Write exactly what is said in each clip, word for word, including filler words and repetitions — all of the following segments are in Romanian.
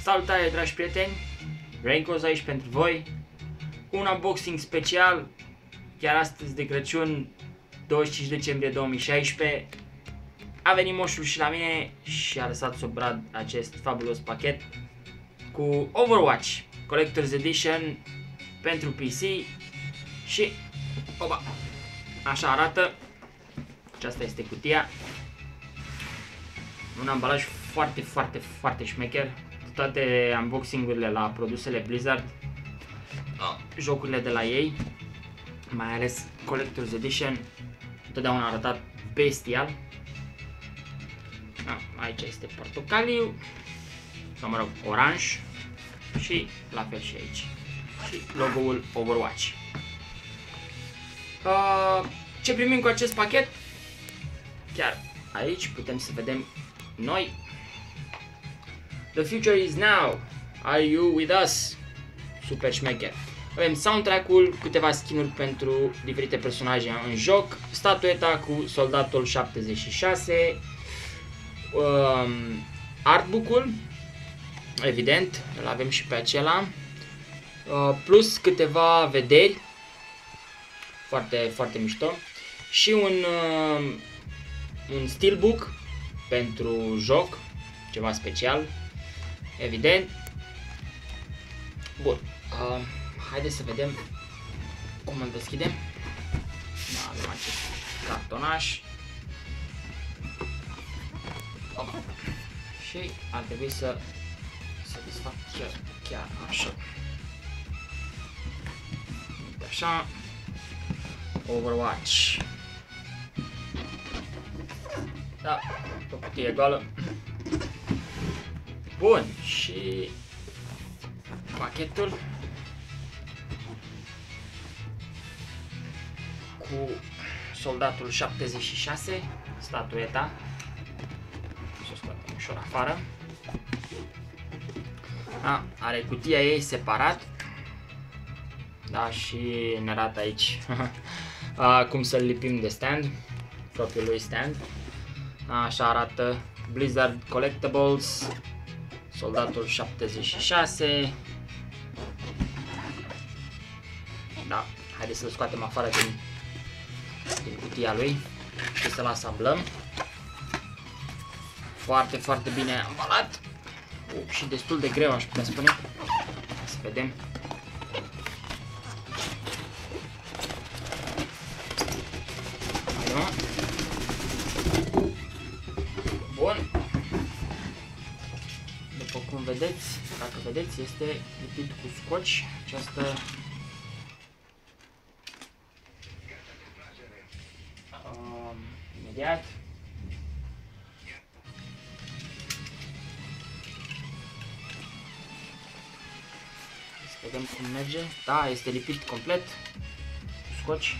Salutare, dragi prieteni, Raincoz aici pentru voi cu un unboxing special. Chiar astăzi de Crăciun, douăzeci și cinci decembrie două mii șaisprezece, a venit moșul și la mine și a lăsat sub brad acest fabulos pachet cu Overwatch Collector's Edition pentru P C și oba, așa arată. Aceasta este cutia. Un ambalaj foarte, foarte, foarte șmecher. Toate unboxing-urile la produsele Blizzard, jocurile de la ei, mai ales Collector's Edition, întotdeauna a arătat bestial. Aici este portocaliu, sau mă rog, oranj, și la fel și aici. Și logo-ul Overwatch. Ce primim cu acest pachet? Chiar aici putem să vedem noi. The future is now. Are you with us? Super șmecher. Avem soundtrack-ul, câteva skin-uri pentru diferite personaje în joc, statueta cu soldatul șaptezeci și șase, um, artbook-ul, evident, îl avem și pe acela, uh, plus câteva vederi, foarte, foarte mișto, și un, uh, un steelbook pentru joc, ceva special. Evident. Bun. Uh, haideți să vedem cum îl deschidem. Da, avem acest cartonaș. Oh. Și ar trebui să se desfac chiar, chiar așa. Uite așa. Overwatch. Da, o cutie goală. Bun, și pachetul cu soldatul șaptezeci și șase, statueta, să o scoatem ușor afară. A, are cutia ei separat, da, și ne arată aici A, cum să-l lipim de stand, propriul lui stand. A, așa arată Blizzard Collectibles, soldatul șaptezeci și șase. Da, haideți să-l scoatem afară din, din cutia lui și să-l asamblăm. Foarte, foarte bine ambalat. Uh, și destul de greu, aș putea spune. Să vedem. Bun. După cum vedeți, dacă vedeți, este lipit cu scoci. Această um, imediat. Să vedem cum merge. Da, este lipit complet cu scoci.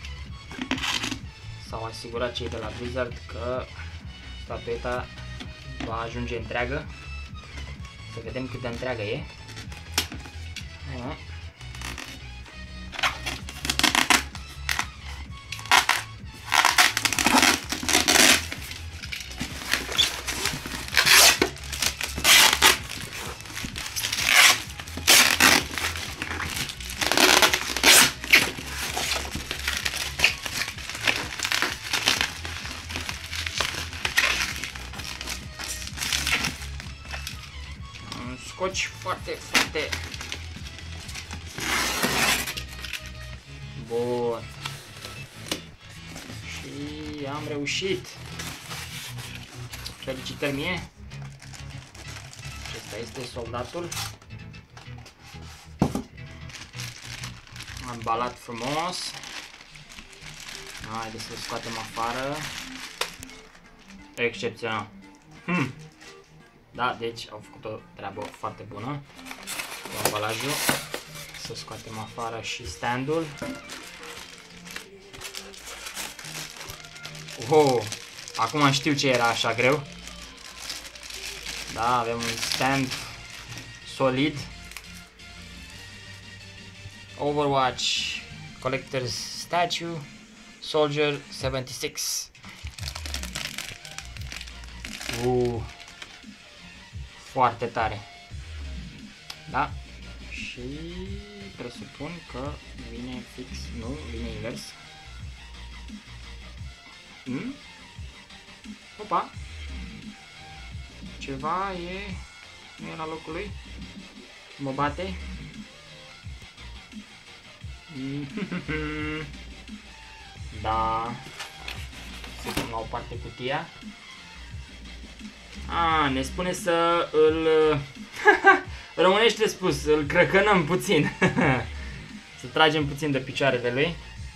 S-au asigurat cei de la Blizzard că statueta va ajunge întreagă. Să vedem cât de întreagă e. Aha. Scoci foarte, foarte bun. Și am reușit. Felicitări mie. Acesta este soldatul. Ambalat frumos. Haideți să-l scoatem afară. Excepțional. Hmm. Da, deci au făcut o treabă foarte bună cu ambalajul. Să scoatem afară și standul. Oh, acum știu ce era așa greu. Da, avem un stand solid. Overwatch Collector's Statue Soldier șaptezeci și șase. Uh. Foarte tare. Da. Și presupun că vine fix, nu, vine invers. Hmm? Opa! Ceva e... nu e la locul lui? Mă bate? Da. Să dăm la o parte cutia. A, ne spune să îl... românește spus, îl crăcănăm puțin. Să tragem puțin de picioarele lui.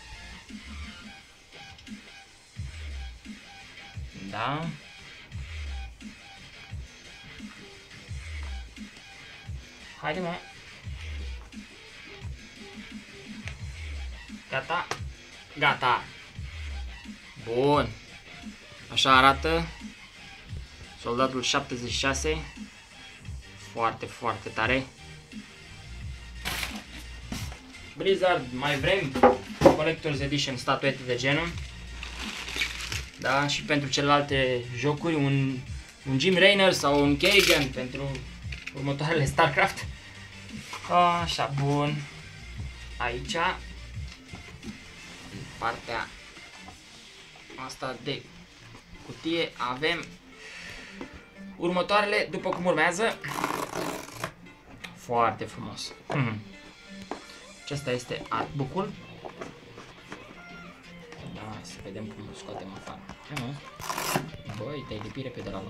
Da. Haide, mă. Gata. Gata. Bun. Așa arată soldatul șaptezeci și șase. Foarte, foarte tare. Blizzard, mai vrem Collector's Edition statuete de genul. Da, și pentru celelalte jocuri un, un Jim Raynor sau un Kagan pentru următoarele StarCraft. Așa, bun. Aici, în partea asta de cutie, avem următoarele după cum urmează. Foarte frumos. Mm. Acesta este artbook-ul. Da, să vedem cum îl scoatem afară. Băi, te-ai lipit repede la loc.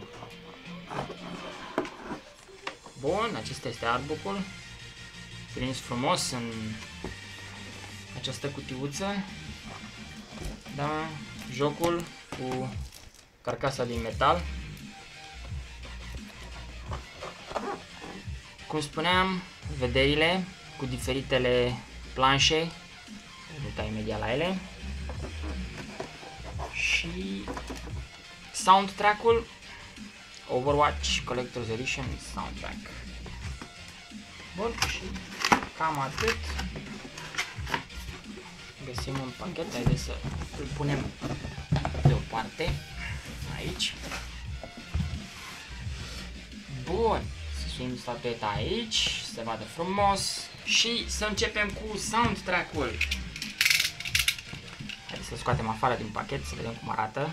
Bun, acesta este artbook-ul. Prins frumos în această cutiuță. Da, jocul cu carcasa din metal. Cum spuneam, vederile cu diferitele planșe. Uita imediat la ele. Și soundtrack-ul Overwatch Collector's Edition Soundtrack. Bun, și cam atât. Găsim un pachet, haideți să îl punem deoparte, aici. Bun, să suim statueta aici, să vadă frumos și să începem cu soundtrack-ul. Haideți să scoatem afară din pachet, să vedem cum arată.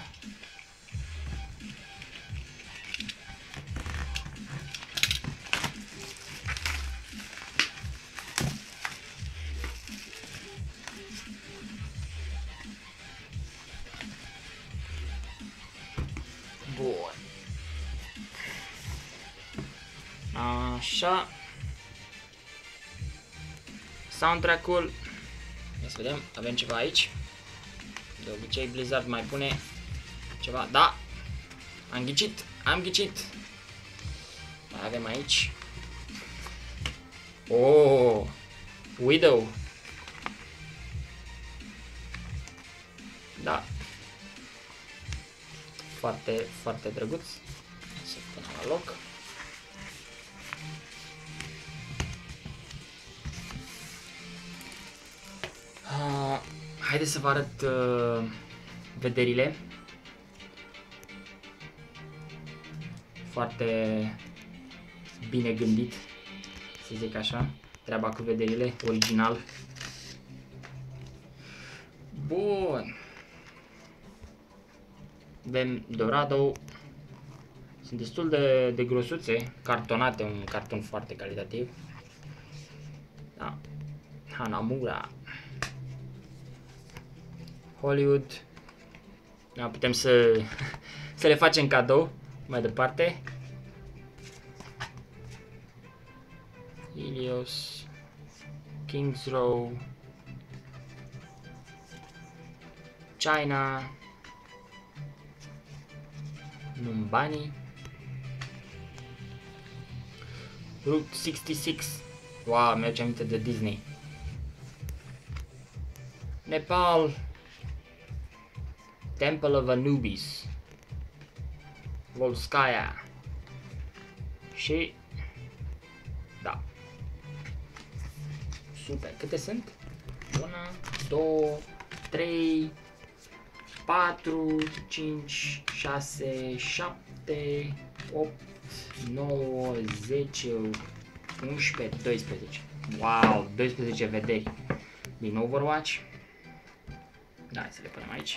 Bun. Așa. Soundtrack-ul. Ia să vedem, avem ceva aici. De obicei Blizzard mai pune ceva. Da! Am ghicit, am ghicit. Mai avem aici. Oh! Widow. Da. Foarte, foarte drăguț. Să punem la loc. Uh, haideți să vă arăt uh, vederile. Foarte bine gândit, să zic așa. Treaba cu vederile, original. Bun. Avem Dorado. Sunt destul de, de grosuțe, cartonate, un carton foarte calitativ. Da. Hanamura. Hollywood. Da, putem să, să le facem cadou mai departe. Helios. Kings Row. China. Numbani. Route șaizeci și șase. Wow, mi-aduce aminte de Disney. Nepal. Temple of Anubis. Volskaya. Și... da. Super. Câte sunt? unu, doi, trei, patru, cinci, șase, șapte, opt, nouă, zece, unsprezece, doisprezece. Wow, doisprezece vederi din Overwatch. Da, hai să le punem aici.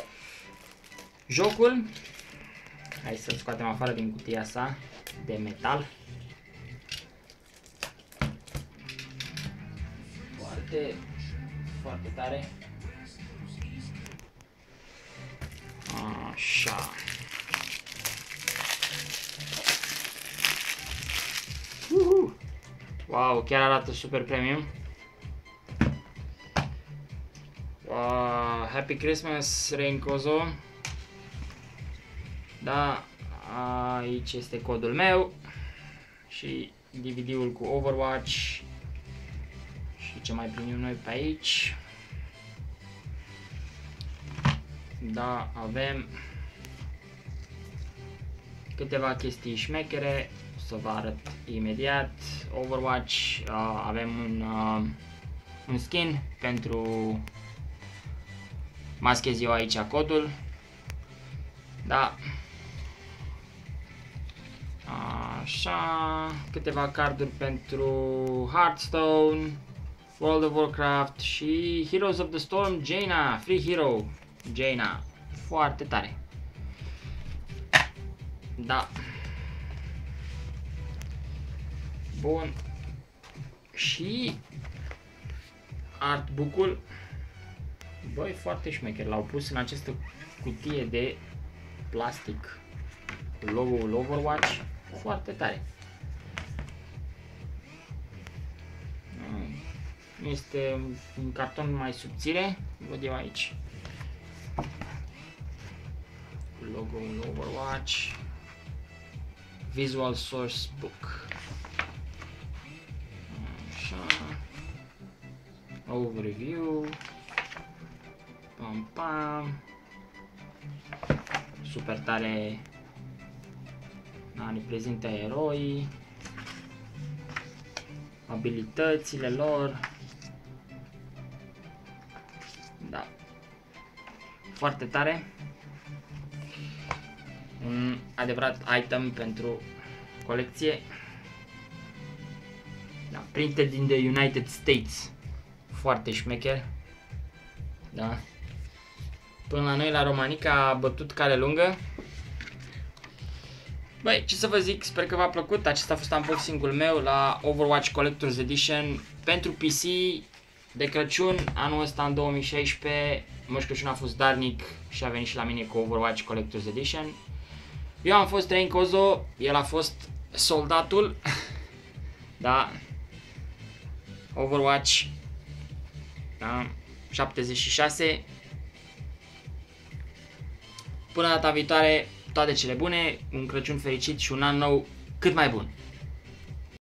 Jocul. Hai să-l scoatem afară din cutia sa de metal. Foarte, foarte tare. Așa. Uhu. Wow, chiar arată super premium. Wow, Happy Christmas, Reincozo. Da, aici este codul meu și D V D-ul cu Overwatch și ce mai primim noi pe aici. Da, avem câteva chestii șmechere, să vă arăt imediat. Overwatch, uh, avem un, uh, un skin pentru, maschez eu aici codul, da, așa, câteva carduri pentru Hearthstone, World of Warcraft și Heroes of the Storm, Jaina, Free Hero, Jaina, foarte tare, da. Bun. Și artbook-ul, băi, foarte șmecher, l-au pus în această cutie de plastic cu logo-ul Overwatch, foarte tare. Este un carton mai subțire, văd eu aici, cu logo-ul Overwatch, Visual Source Book. Overview, pam pam, super tare, da, ne prezintă eroii, abilitățile lor, da, foarte tare, un adevărat item pentru colecție, da, printed in the United States. Foarte șmecher, da. Până la noi la Romanica a bătut cale lungă. Băi, ce să vă zic, sper că v-a plăcut. Acesta a fost unboxing-ul meu la Overwatch Collector's Edition pentru P C de Crăciun. Anul ăsta, în două mii șaisprezece, Moș Crăciun a fost darnic și a venit și la mine cu Overwatch Collector's Edition. Eu am fost Reincozo, el a fost soldatul. Da. Overwatch, da, șaptezeci și șase. Până data viitoare, toate cele bune, un Crăciun fericit și un an nou cât mai bun.